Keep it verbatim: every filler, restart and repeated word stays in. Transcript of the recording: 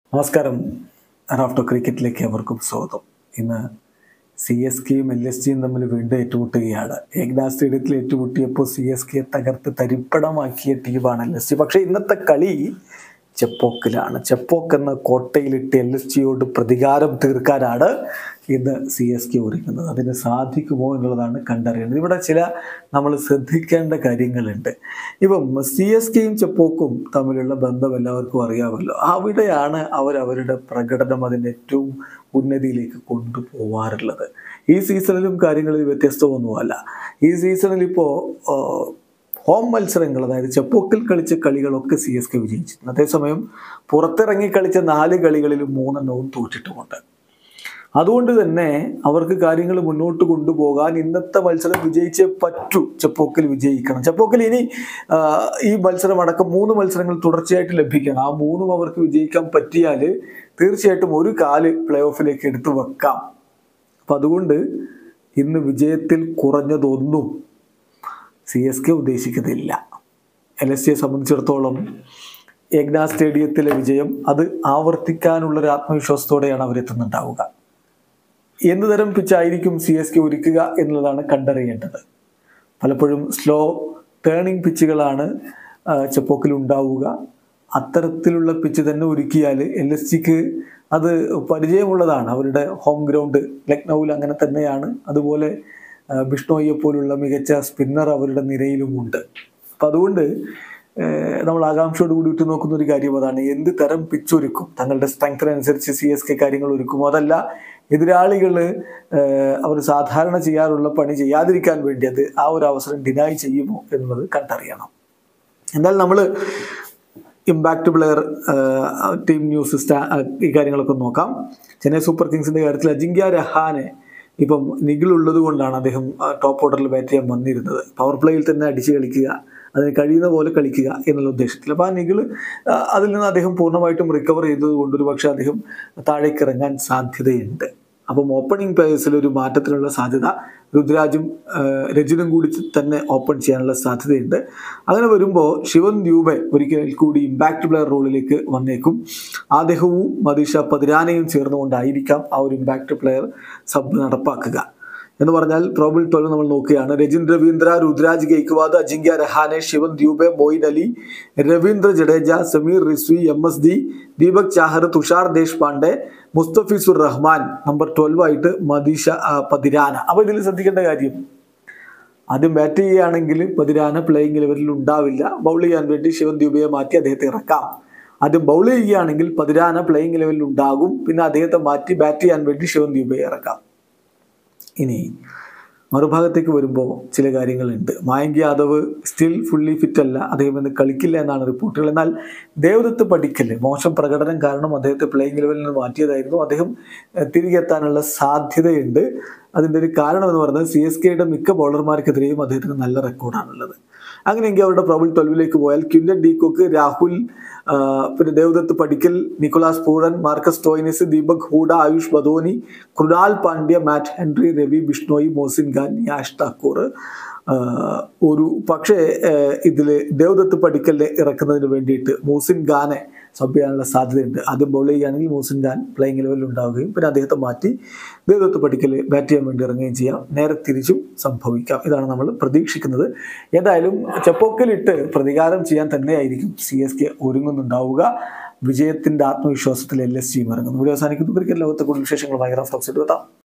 നമസ്കാരം. റാഫ്റ്റോ ക്രിക്കറ്റിലേക്ക് അവർക്കും സ്വാഗതം. ഇന്ന് സി എസ് കെയും എൽ എസ് ജിയും തമ്മിൽ വീണ്ടും ഏറ്റുമുട്ടുകയാണ്. ഏകനാഥ് സ്റ്റേഡിയത്തിൽ ഏറ്റുമുട്ടിയപ്പോൾ സി എസ് കെ തകർത്ത് തരിപ്പണമാക്കിയ ടീമാണ് എൽ എസ് ജി. പക്ഷേ ഇന്നത്തെ കളി ചെപ്പോക്കിലാണ്. ചെപ്പോക്ക് എന്ന കോട്ടയിലിട്ട് എൽ എസ് ജിയോട് പ്രതികാരം തീർക്കാനാണ് ഇന്ന് സി എസ് കെ ഒരുങ്ങുന്നത്. അതിന് സാധിക്കുമോ എന്നുള്ളതാണ് കണ്ടറിയുന്നത്. ഇവിടെ ചില നമ്മൾ ശ്രദ്ധിക്കേണ്ട കാര്യങ്ങളുണ്ട്. ഇപ്പം സി എസ് കെയും ചെപ്പോക്കും തമ്മിലുള്ള ബന്ധം എല്ലാവർക്കും അറിയാമല്ലോ. അവിടെയാണ് അവരവരുടെ പ്രകടനം അതിൻ്റെ ഏറ്റവും ഉന്നതിയിലേക്ക് കൊണ്ടുപോവാറുള്ളത്. ഈ സീസണിലും കാര്യങ്ങളിൽ വ്യത്യസ്തമൊന്നുമല്ല. ഈ സീസണിൽ ഇപ്പോൾ ഹോം മത്സരങ്ങൾ, അതായത് ചെപ്പോക്കിൽ കളിച്ച കളികളൊക്കെ സി എസ് കെ വിജയിച്ചിട്ടുണ്ട്. അതേസമയം പുറത്തിറങ്ങി കളിച്ച നാല് കളികളിലും മൂന്നെണ്ണവും തോറ്റിട്ടുമുണ്ട്. അതുകൊണ്ട് തന്നെ അവർക്ക് കാര്യങ്ങൾ മുന്നോട്ട് കൊണ്ടുപോകാൻ ഇന്നത്തെ മത്സരം വിജയിച്ചേ പറ്റൂ. ചെപ്പോക്കിൽ വിജയിക്കണം. ചെപ്പോക്കിൽ ഇനി ഈ മത്സരം അടക്കം മൂന്ന് മത്സരങ്ങൾ തുടർച്ചയായിട്ട് ലഭിക്കണം. ആ മൂന്നും അവർക്ക് വിജയിക്കാൻ പറ്റിയാൽ തീർച്ചയായിട്ടും ഒരു കാല് പ്ലേ ഓഫിലേക്ക് എടുത്തു വെക്കാം. അപ്പം അതുകൊണ്ട് ഇന്ന് വിജയത്തിൽ കുറഞ്ഞതൊന്നും സി എസ് കെ ഉദ്ദേശിക്കുന്നില്ല. എൽ എസ് ജിയെ സംബന്ധിച്ചിടത്തോളം ഏകനാഥ് സ്റ്റേഡിയത്തിലെ വിജയം അത് ആവർത്തിക്കാനുള്ളൊരു ആത്മവിശ്വാസത്തോടെയാണ് അവരെത്തുന്നുണ്ടാവുക. എന്ത് തരം പിച്ചായിരിക്കും സി എസ് കെ ഒരുക്കുക എന്നുള്ളതാണ് കണ്ടറിയേണ്ടത്. പലപ്പോഴും സ്ലോ ടേണിംഗ് പിച്ചുകളാണ് ചെപ്പോക്കിൽ ഉണ്ടാവുക. അത്തരത്തിലുള്ള പിച്ച് തന്നെ ഒരുക്കിയാൽ എൽ എസ് ജിക്ക് അത് പരിചയമുള്ളതാണ്. അവരുടെ ഹോം ഗ്രൗണ്ട് ലക്നൌവിൽ അങ്ങനെ തന്നെയാണ്. അതുപോലെ ബിഷ്ണോയിയെ പോലുള്ള മികച്ച സ്പിന്നർ അവരുടെ നിരയിലുമുണ്ട്. അപ്പം അതുകൊണ്ട് നമ്മൾ ആകാംക്ഷയോട് കൂടി ഉറ്റു നോക്കുന്ന ഒരു കാര്യം അതാണ്. എന്ത് തരം പിച്ചൊരുക്കും, തങ്ങളുടെ സ്ട്രെങ്ത്തിനനുസരിച്ച് സി എസ് കെ കാര്യങ്ങൾ ഒരുക്കുമോ, അതല്ല എതിരാളികൾ അവർ സാധാരണ ചെയ്യാറുള്ള പണി ചെയ്യാതിരിക്കാൻ വേണ്ടി അത് ആ ഒരു അവസരം ഡിനൈ ചെയ്യുമോ എന്നുള്ളത് കണ്ടറിയണം. എന്നാൽ നമ്മൾ ഇമ്പാക്റ്റ് പ്ലെയർ, ടീം ന്യൂസ്, സ്റ്റാ ഈ കാര്യങ്ങളൊക്കെ നോക്കാം. ചെന്നൈ സൂപ്പർ കിങ്സിൻ്റെ കാര്യത്തിൽ അജിങ്ക്യ രഹാനെ ഇപ്പം നിഖിളുള്ളത് കൊണ്ടാണ് അദ്ദേഹം ടോപ്പ് ഓർഡറിൽ ബാറ്റ് ചെയ്യാൻ വന്നിരുന്നത്. പവർ പ്ലേയിൽ തന്നെ അടിച്ച് കളിക്കുക, അതിന് കഴിയുന്ന പോലെ കളിക്കുക എന്നുള്ള ഉദ്ദേശത്തിൽ. അപ്പോൾ ആ നിഖിൾ അതിൽ നിന്ന് അദ്ദേഹം പൂർണ്ണമായിട്ടും റിക്കവർ ചെയ്തത് കൊണ്ടൊരു പക്ഷേ അദ്ദേഹം താഴേക്ക് ഇറങ്ങാൻ സാധ്യതയുണ്ട്. അപ്പം ഓപ്പണിംഗ് പേയേഴ്സിൽ ഒരു മാറ്റത്തിനുള്ള സാധ്യത രുദ്രാജും രജിനും കൂടി തന്നെ ഓപ്പൺ ചെയ്യാനുള്ള സാധ്യതയുണ്ട്. അങ്ങനെ വരുമ്പോൾ ശിവൻ ദ്യൂബെ ഒരിക്കൽ കൂടി ഇമ്പാക്റ്റ് പ്ലെയർ റോളിലേക്ക് വന്നേക്കും. അദ്ദേഹവും മദീഷ പതിരാനയും ചേർന്നുകൊണ്ടായിരിക്കാം ആ ഒരു ഇമ്പാക്റ്റ് പ്ലെയർ സബ് നടപ്പാക്കുക. എന്ന് പറഞ്ഞാൽ പ്രോബിൾ ട്വൽവ് നമ്മൾ നോക്കുകയാണ്. Rachin Ravindra, Ruturaj Gaikwad, Ajinkya Rahane, Shivam Dube, Moeen Ali, Ravindra Jadeja, Sameer Rizvi, M S D, Deepak Chahar, Tushar Deshpande, Mustafizur Rahman number twelve ആയിട്ട് മദീഷ പതിരാന. അപ്പോൾ ഇതിൽ ശ്രദ്ധിക്കേണ്ട കാര്യം, ആദ്യം ബാറ്റ് ചെയ്യുകയാണെങ്കിൽ പതിരാന പ്ലേയിങ് ലെവലിൽ ഉണ്ടാവില്ല. ബൗൾ ചെയ്യാൻ വേണ്ടി ശിവൻ ദ്യൂബയെ മാറ്റി അദ്ദേഹത്തെ ഇറക്കാം. ആദ്യം ബൗൾ ചെയ്യുകയാണെങ്കിൽ പതിരാന പ്ലേയിങ് ലെവലിൽ ഉണ്ടാകും. പിന്നെ അദ്ദേഹത്തെ മാറ്റി ബാറ്റ് ചെയ്യാൻ വേണ്ടി ശിവൻ ദ്യൂബയെ ഇറക്കാം. ഇനി മറുഭാഗത്തേക്ക് വരുമ്പോൾ ചില കാര്യങ്ങളുണ്ട്. Mayank Yadav still fully fit അല്ല, അദ്ദേഹം ഇന്ന് കളിക്കില്ല എന്നാണ് റിപ്പോർട്ടുകൾ. എന്നാൽ ദേവദത്ത് പടിക്കൽ മോശം പ്രകടനം കാരണം അദ്ദേഹത്തെ പ്ലേയിങ് ലെവലിൽ നിന്ന് മാറ്റിയതായിരുന്നു. അദ്ദേഹം തിരികെ എത്താനുള്ള സാധ്യതയുണ്ട്. അതിൻ്റെ ഒരു കാരണം എന്ന് പറയുന്നത് സി എസ് കെയുടെ മിക്ക ബൗളർമാർക്കെതിരെയും അദ്ദേഹത്തിന് നല്ല റെക്കോർഡാണുള്ളത്. അങ്ങനെയെങ്കിൽ അവരുടെ പ്രബിൾ ട്വൽവിലേക്ക് പോയാൽ ക്വിൻ്റൻ ഡീകോക്ക്, രാഹുൽ, പിന്നെ Devdutt Padikkal, Nicholas Pooran, Marcus Stoinis, Deepak Hooda, Ayush Badoni, Krunal Pandya, Matt Henry, Ravi Bishnoi, Mohsin Khan, Yash Thakur. ഒരു പക്ഷേ ഇതിൽ ദേവദത്ത് പടിക്കലിനെ ഇറക്കുന്നതിന് വേണ്ടിയിട്ട് മോസിൻ ഖാനെ സബ് ചെയ്യാനുള്ള സാധ്യതയുണ്ട്. ആദ്യം ബൗൾ ചെയ്യുകയാണെങ്കിൽ മോസിൻ ഖാൻ പ്ലേയിങ് ലെവലിൽ ഉണ്ടാവുകയും പിന്നെ അദ്ദേഹത്തെ മാറ്റി ദേവദത്ത് പടിക്കൽ ബാറ്റ് ചെയ്യാൻ വേണ്ടി ഇറങ്ങുകയും ചെയ്യാം. നേരെ തിരിച്ചും സംഭവിക്കാം. ഇതാണ് നമ്മൾ പ്രതീക്ഷിക്കുന്നത്. ഏതായാലും ചെപ്പോക്കിലിട്ട് പ്രതികാരം ചെയ്യാൻ തന്നെയായിരിക്കും സി എസ് കെ ഒരുങ്ങുന്നുണ്ടാവുക. വിജയത്തിൻ്റെ ആത്മവിശ്വാസത്തിൽ എൽ എസ് ജിയും ഇറങ്ങുന്നു. ഇവിടെ അവസാനിക്കുന്നു. ക്രിക്കറ്റ് ലോകത്തെ കൂടുതൽ വിശേഷങ്ങളുമായി റാഫ്റ്റോ ക്രിക്കറ്റ് എത്താം.